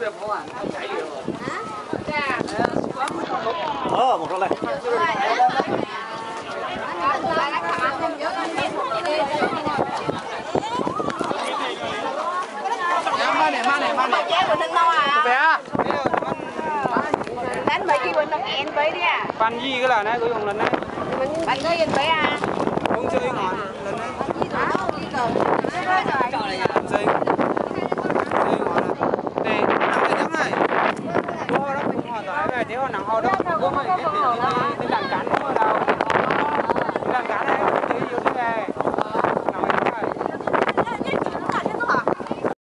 một con này. Mà chế của thân mau à? Bé. Đánh mấy cái bên nó nghẹn với đi à? Pan gì cái là này có dùng lần này. Bạn có yên với à? Không chơi ngọn lần này. Chơi. Chơi ngọn. Này, làm cái giống này. Cô đó cũng họ giỏi về thế họ nặng họ đâu. Cô mà cái đàn cán không ở đâu. Cái đàn cán này chơi nhiều thế này.